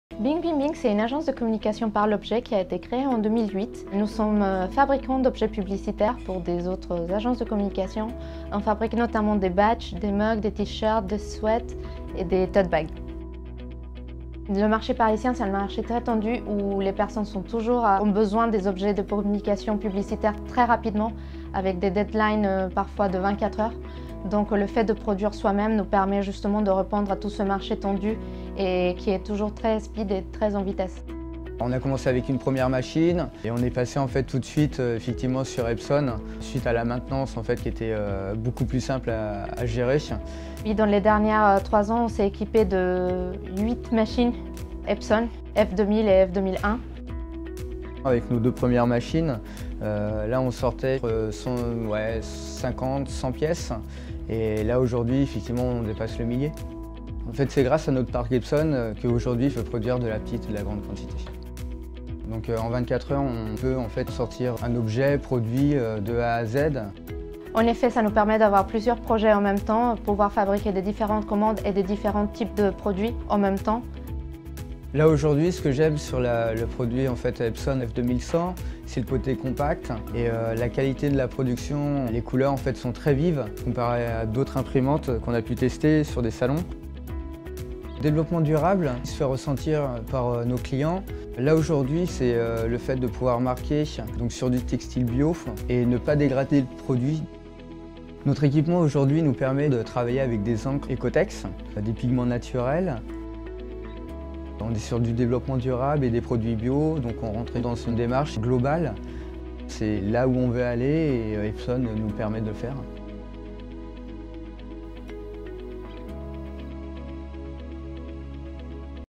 Bing Bing Bing, c'est une agence de communication par l'objet qui a été créée en 2008. Nous sommes fabricants d'objets publicitaires pour des autres agences de communication. On fabrique notamment des badges, des mugs, des t-shirts, des sweats et des tote bags. Le marché parisien, c'est un marché très tendu où les personnes ont besoin des objets de communication publicitaire très rapidement avec des deadlines parfois de 24 heures. Donc le fait de produire soi-même nous permet justement de répondre à tout ce marché tendu et qui est toujours très speed et très en vitesse. On a commencé avec une première machine et on est passé en fait tout de suite effectivement sur Epson suite à la maintenance en fait qui était beaucoup plus simple à gérer. Puis dans les dernières 3 ans, on s'est équipé de 8 machines Epson, F2000 et F2001. Avec nos 2 premières machines, là on sortait 50, 100 pièces et là aujourd'hui effectivement on dépasse le millier. En fait c'est grâce à notre parc Epson qu'aujourd'hui je peux produire de la petite et de la grande quantité. Donc en 24 heures on peut en fait sortir un objet produit de A à Z. En effet, ça nous permet d'avoir plusieurs projets en même temps, pouvoir fabriquer des différentes commandes et des différents types de produits en même temps. Là aujourd'hui, ce que j'aime sur le produit en fait Epson F2100, c'est le côté compact et la qualité de la production. Les couleurs en fait sont très vives comparé à d'autres imprimantes qu'on a pu tester sur des salons. Le développement durable se fait ressentir par nos clients. Là aujourd'hui, c'est le fait de pouvoir marquer donc, sur du textile bio et ne pas dégrader le produit. Notre équipement aujourd'hui nous permet de travailler avec des encres Ecotex, des pigments naturels. On est sur du développement durable et des produits bio, donc on rentre dans une démarche globale. C'est là où on veut aller et Epson nous permet de le faire.